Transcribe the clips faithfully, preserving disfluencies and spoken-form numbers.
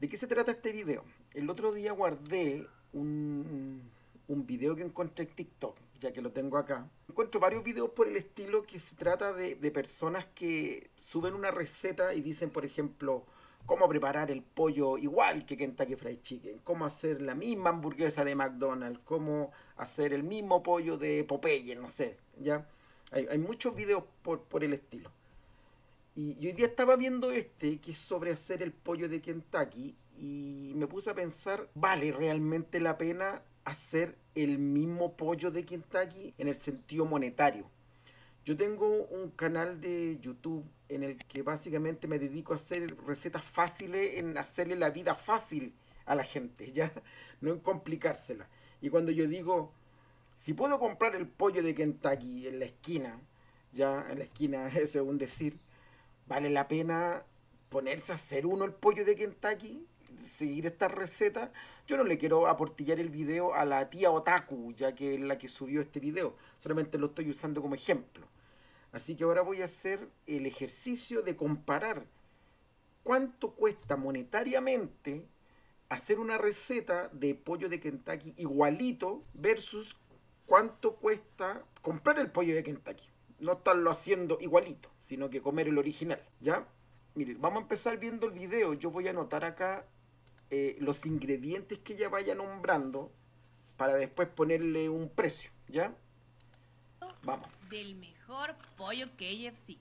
¿De qué se trata este video? El otro día guardé un, un video que encontré en TikTok, ya que lo tengo acá. Encuentro varios videos por el estilo que se trata de, de personas que suben una receta y dicen, por ejemplo, cómo preparar el pollo igual que Kentucky Fried Chicken, cómo hacer la misma hamburguesa de McDonald's, cómo hacer el mismo pollo de Popeye, no sé, ¿ya? Hay, hay muchos videos por, por el estilo. Y, y hoy día estaba viendo este, que es sobre hacer el pollo de Kentucky, y me puse a pensar, ¿vale realmente la pena hacer el mismo pollo de Kentucky en el sentido monetario? Yo tengo un canal de YouTube en el que básicamente me dedico a hacer recetas fáciles, en hacerle la vida fácil a la gente, ¿ya? No en complicársela. Y cuando yo digo, si puedo comprar el pollo de Kentucky en la esquina, ya en la esquina, eso es un decir, vale la pena ponerse a hacer uno el pollo de Kentucky, seguir esta receta. Yo no le quiero aportillar el video a la tía Otaku, ya que es la que subió este video, solamente lo estoy usando como ejemplo. Así que ahora voy a hacer el ejercicio de comparar cuánto cuesta monetariamente hacer una receta de pollo de Kentucky igualito versus cuánto cuesta comprar el pollo de Kentucky. No estarlo haciendo igualito, sino que comer el original, ¿ya? Miren, vamos a empezar viendo el video. Yo voy a anotar acá eh, los ingredientes que ella vaya nombrando para después ponerle un precio, ¿ya? Vamos. Del mejor pollo K F C.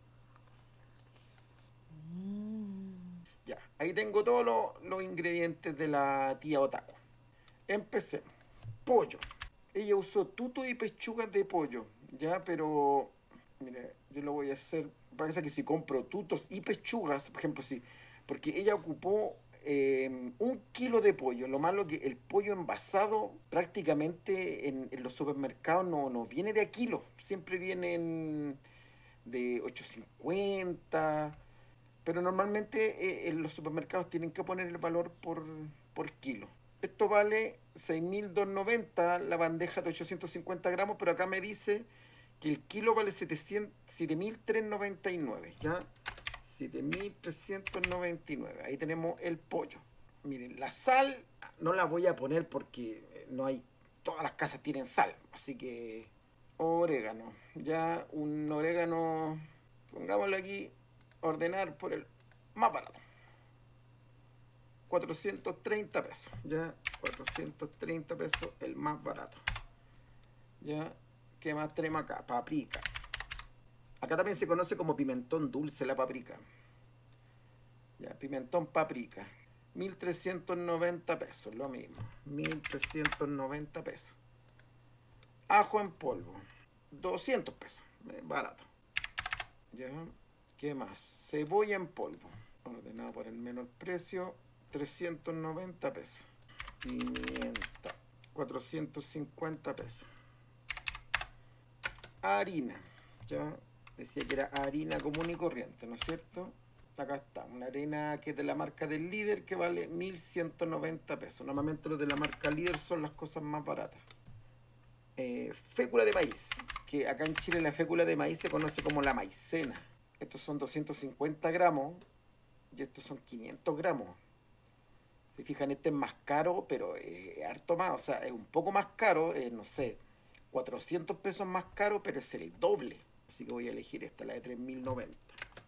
Mm. Ya, ahí tengo todos los, los ingredientes de la tía Otaku. Empecemos. Pollo. Ella usó tuto y pechugas de pollo, ya, pero mire, yo lo voy a hacer. Parece que si compro tutos y pechugas, por ejemplo, sí, porque ella ocupó eh, un kilo de pollo. Lo malo que el pollo envasado prácticamente en, en los supermercados no, no viene de a kilo, siempre vienen de ochocientos cincuenta, pero normalmente eh, en los supermercados tienen que poner el valor por, por kilo. Esto vale seis mil doscientos noventa la bandeja de ochocientos cincuenta gramos, pero acá me dice que el kilo vale siete mil trescientos noventa y nueve, ¿ya? siete mil trescientos noventa y nueve. Ahí tenemos el pollo. Miren, la sal no la voy a poner porque no hay, todas las casas tienen sal, así que orégano, ya un orégano, pongámoslo aquí, ordenar por el más barato. cuatrocientos treinta pesos, ya, cuatrocientos treinta pesos, el más barato. Ya, ¿qué más tenemos acá? Paprika. Acá también se conoce como pimentón dulce la paprika. Ya, pimentón paprika. mil trescientos noventa pesos, lo mismo. mil trescientos noventa pesos. Ajo en polvo. doscientos pesos, barato. Ya, ¿qué más? Cebolla en polvo. Ordenado por el menor precio. trescientos noventa pesos. Pimienta. cuatrocientos cincuenta pesos. Harina. Ya decía que era harina común y corriente, ¿no es cierto? Acá está, una harina que es de la marca del Líder que vale mil ciento noventa pesos. Normalmente los de la marca Líder son las cosas más baratas. Eh, fécula de maíz, que acá en Chile la fécula de maíz se conoce como la maicena. Estos son doscientos cincuenta gramos y estos son quinientos gramos. Se fijan, este es más caro, pero es harto más, o sea, es un poco más caro, eh, no sé, cuatrocientos pesos más caro, pero es el doble. Así que voy a elegir esta, la de tres mil noventa.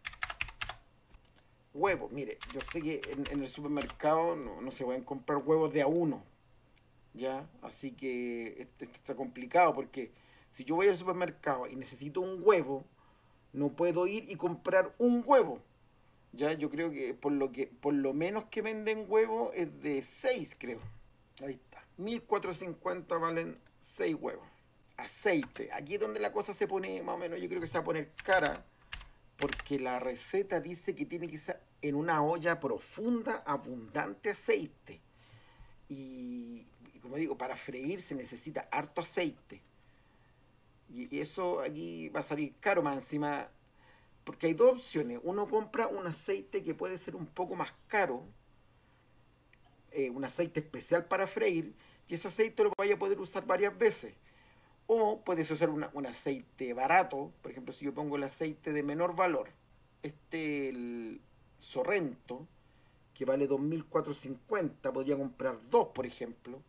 Huevos, mire, yo sé que en, en el supermercado no, no se pueden comprar huevos de a uno, ¿ya? Así que esto, esto está complicado porque si yo voy al supermercado y necesito un huevo, no puedo ir y comprar un huevo. Ya, yo creo que por lo que por lo menos que venden huevos es de seis, creo. Ahí está. mil cuatrocientos cincuenta valen seis huevos. Aceite. Aquí es donde la cosa se pone más o menos, yo creo que se va a poner cara, porque la receta dice que tiene que ser en una olla profunda, abundante aceite. Y, y como digo, para freír se necesita harto aceite. Y eso aquí va a salir caro más encima, porque hay dos opciones. Uno compra un aceite que puede ser un poco más caro, eh, un aceite especial para freír, y ese aceite lo vaya a poder usar varias veces. O puedes usar una, un aceite barato, por ejemplo, si yo pongo el aceite de menor valor, este, el Sorrento, que vale dos mil cuatrocientos cincuenta. Podría comprar dos, por ejemplo.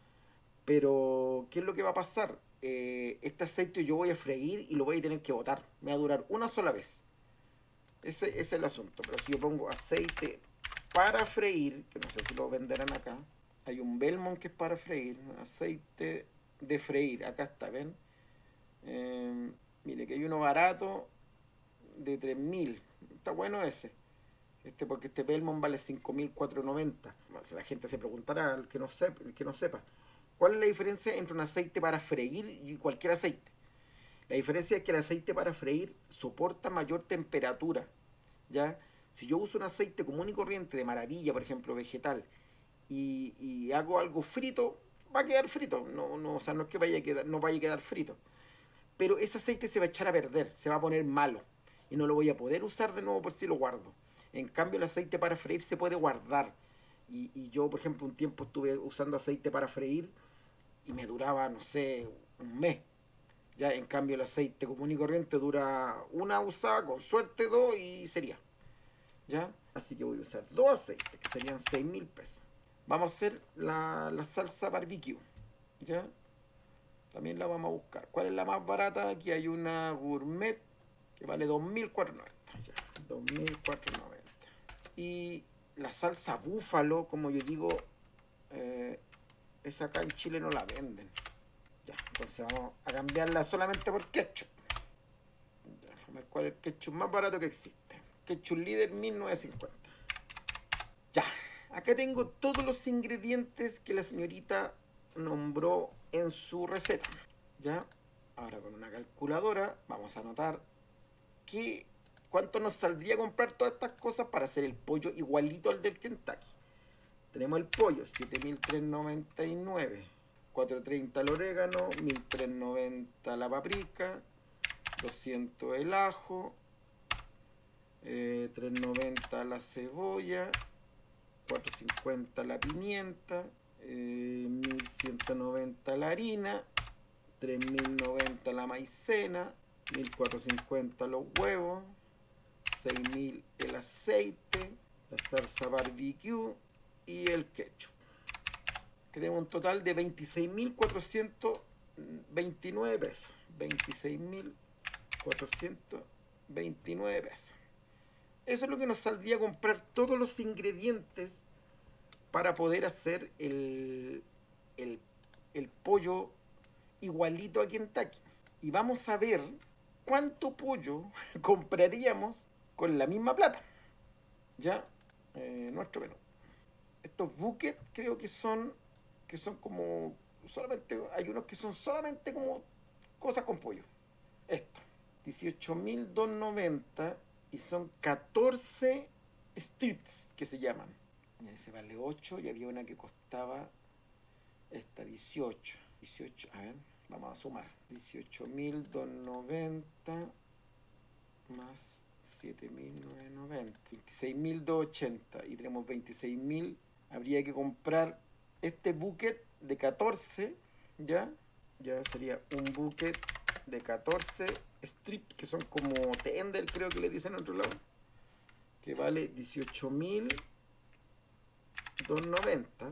Pero, ¿qué es lo que va a pasar? Eh, este aceite yo voy a freír y lo voy a tener que botar. Me va a durar una sola vez. Ese, ese es el asunto. Pero si yo pongo aceite para freír, que no sé si lo venderán acá. Hay un Belmont que es para freír. Aceite de freír. Acá está, ¿ven? Eh, mire que hay uno barato de tres mil. Está bueno ese. Este, porque este Belmont vale cinco mil cuatrocientos noventa. La gente se preguntará, el que no sepa, el que no sepa. ¿Cuál es la diferencia entre un aceite para freír y cualquier aceite? La diferencia es que el aceite para freír soporta mayor temperatura, ¿ya? Si yo uso un aceite común y corriente de maravilla, por ejemplo, vegetal, y, y hago algo frito, va a quedar frito. No, no, o sea, no es que vaya a quedar, no vaya a quedar frito. Pero ese aceite se va a echar a perder, se va a poner malo. Y no lo voy a poder usar de nuevo por si lo guardo. En cambio, el aceite para freír se puede guardar. Y, y yo, por ejemplo, un tiempo estuve usando aceite para freír y me duraba, no sé, un mes. Ya, en cambio, el aceite común y corriente dura una usada, con suerte dos, y sería. ¿Ya? Así que voy a usar dos aceites, que serían seis mil pesos. Vamos a hacer la, la salsa barbecue. ¿Ya? También la vamos a buscar. ¿Cuál es la más barata? Aquí hay una gourmet que vale dos mil cuatrocientos noventa. Ya, dos mil cuatrocientos noventa. Y la salsa búfalo, como yo digo, eh, esa acá en Chile no la venden. Ya, entonces vamos a cambiarla solamente por ketchup. Ya, a ver cuál es el ketchup más barato que existe. Ketchup Líder mil novecientos cincuenta. Ya, acá tengo todos los ingredientes que la señorita nombró en su receta. Ya, ahora con una calculadora vamos a anotar que cuánto nos saldría comprar todas estas cosas para hacer el pollo igualito al del Kentucky. Tenemos el pollo, siete mil trescientos noventa y nueve. cuatrocientos treinta el orégano, mil trescientos noventa la paprika, doscientos el ajo, eh, trescientos noventa la cebolla, cuatrocientos cincuenta la pimienta, eh, mil ciento noventa la harina, tres mil noventa la maicena, mil cuatrocientos cincuenta los huevos, seis mil el aceite, la salsa barbecue y el ketchup. Que tenemos un total de veintiséis mil cuatrocientos veintinueve pesos. veintiséis mil cuatrocientos veintinueve pesos. Eso es lo que nos saldría comprar todos los ingredientes para poder hacer el, el, el pollo igualito a Kentucky. Y vamos a ver cuánto pollo compraríamos con la misma plata. Ya, eh, nuestro menú. Estos buckets creo que son que son como solamente, hay unos que son solamente como cosas con pollo. Esto, dieciocho mil doscientos noventa y son catorce strips que se llaman. Ese vale ocho y había una que costaba esta dieciocho. dieciocho, a ver, vamos a sumar. dieciocho mil doscientos noventa más siete mil novecientos noventa. veintiséis mil doscientos ochenta y tenemos veintiséis mil. Habría que comprar este bucket de catorce, ¿ya? Ya sería un bucket de catorce strips, que son como tender, creo que le dicen en otro lado, que vale dieciocho mil doscientos noventa.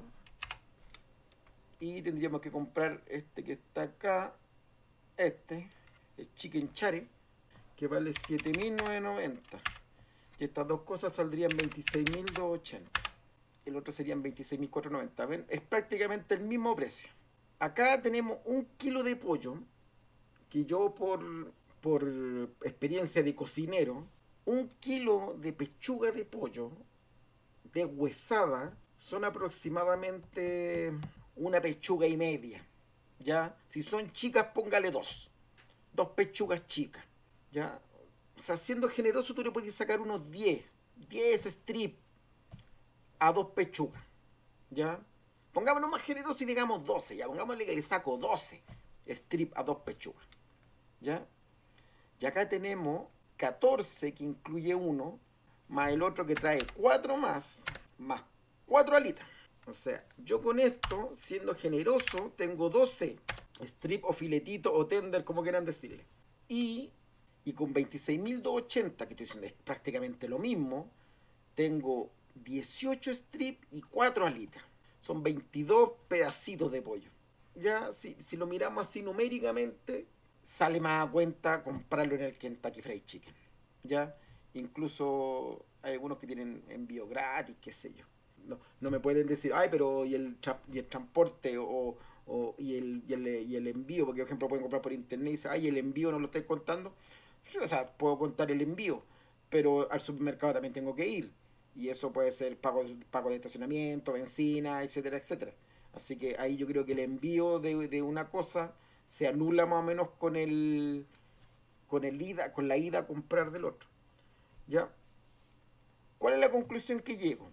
Y tendríamos que comprar este que está acá, este, el chicken chare, que vale siete mil novecientos noventa. Y estas dos cosas saldrían veintiséis mil doscientos ochenta. El otro serían veintiséis mil cuatrocientos noventa. ¿Ven? Es prácticamente el mismo precio. Acá tenemos un kilo de pollo, que yo por, por experiencia de cocinero, un kilo de pechuga de pollo deshuesada son aproximadamente una pechuga y media. ¿Ya? Si son chicas, póngale dos. Dos pechugas chicas. ¿Ya? O sea, siendo generoso, tú le puedes sacar unos diez. diez strips a dos pechugas. ¿Ya? Pongámonos más generosos y digamos doce. Ya, pongámosle que le saco doce strips a dos pechugas. ¿Ya? Y acá tenemos catorce, que incluye uno, más el otro que trae cuatro más, más cuatro alitas. O sea, yo con esto, siendo generoso, tengo doce strip o filetito o tender, como quieran decirle. Y, y con veintiséis mil doscientos ochenta, que estoy diciendo es prácticamente lo mismo, tengo dieciocho strips y cuatro alitas. Son veintidós pedacitos de pollo. Ya, si, si lo miramos así numéricamente, sale más a cuenta comprarlo en el Kentucky Fried Chicken. Ya, incluso hay algunos que tienen envío gratis, qué sé yo. No, no me pueden decir, ay, pero y el, tra y el transporte o, o y, el, y, el, y el envío, porque por ejemplo pueden comprar por internet y dicen, ay, el envío no lo estoy contando. Sí, o sea, puedo contar el envío, pero al supermercado también tengo que ir. Y eso puede ser pago, pago de estacionamiento, benzina, etcétera, etcétera. Así que ahí yo creo que el envío de, de una cosa se anula más o menos con el con el ida, con la ida a comprar del otro. ¿Ya? ¿Cuál es la conclusión que llego?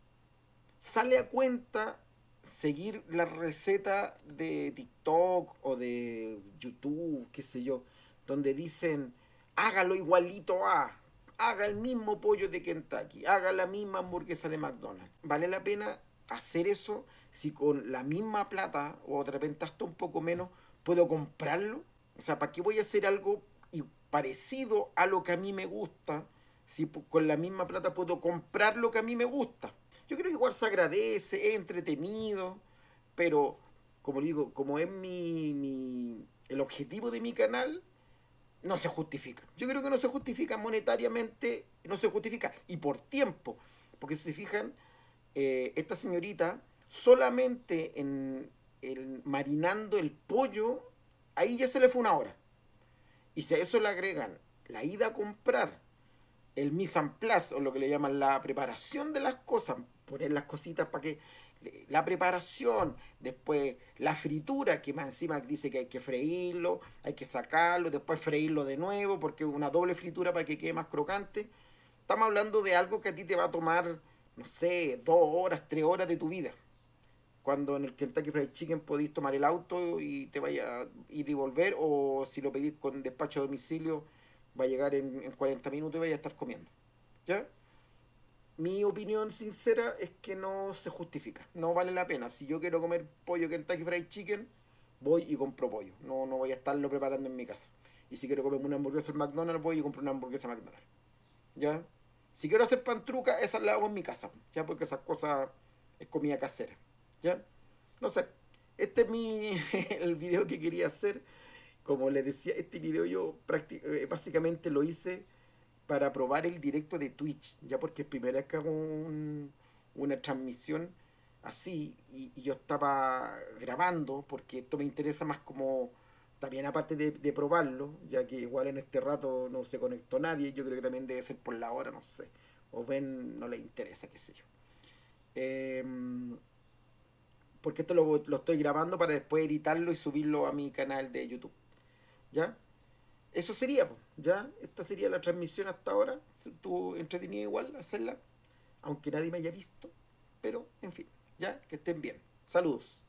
Sale a cuenta seguir la receta de TikTok o de YouTube, qué sé yo, donde dicen, hágalo igualito a, haga el mismo pollo de Kentucky, haga la misma hamburguesa de McDonald's. ¿Vale la pena hacer eso si con la misma plata o de repente hasta un poco menos puedo comprarlo? O sea, ¿para qué voy a hacer algo parecido a lo que a mí me gusta si con la misma plata puedo comprar lo que a mí me gusta? Yo creo que igual se agradece, es entretenido, pero como digo, como es mi, mi el objetivo de mi canal, no se justifica. Yo creo que no se justifica monetariamente, no se justifica y por tiempo, porque si se fijan, eh, esta señorita solamente en el marinando el pollo, ahí ya se le fue una hora. Y si a eso le agregan la ida a comprar, el mise en place, o lo que le llaman la preparación de las cosas, poner las cositas para que la preparación, después la fritura, que más encima dice que hay que freírlo, hay que sacarlo, después freírlo de nuevo, porque es una doble fritura para que quede más crocante. Estamos hablando de algo que a ti te va a tomar, no sé, dos horas, tres horas de tu vida. Cuando en el Kentucky Fried Chicken podéis tomar el auto y te vaya a ir y volver, o si lo pedís con despacho a domicilio, va a llegar en, en cuarenta minutos y vaya a estar comiendo. ¿Ya? Mi opinión sincera es que no se justifica, no vale la pena. Si yo quiero comer pollo Kentucky Fried Chicken, voy y compro pollo. No, no voy a estarlo preparando en mi casa. Y si quiero comer una hamburguesa en McDonald's, voy y compro una hamburguesa en McDonald's. ¿Ya? Si quiero hacer pantruca, esas las hago en mi casa. ¿Ya? Porque esas cosas es comida casera. ¿Ya? No sé. Este es mi el video que quería hacer. Como les decía, este video yo eh, básicamente lo hice para probar el directo de Twitch, ya porque es primera vez que hago un, una transmisión así y, y yo estaba grabando porque esto me interesa más como también aparte de, de probarlo, ya que igual en este rato no se conectó nadie, yo creo que también debe ser por la hora, no sé, o ven, no le interesa, qué sé yo. Eh, porque esto lo, lo estoy grabando para después editarlo y subirlo a mi canal de YouTube. ¿Ya? Eso sería, pues, ¿ya? Esta sería la transmisión hasta ahora. Estuvo entretenido igual hacerla, aunque nadie me haya visto. Pero, en fin, ya, que estén bien. Saludos.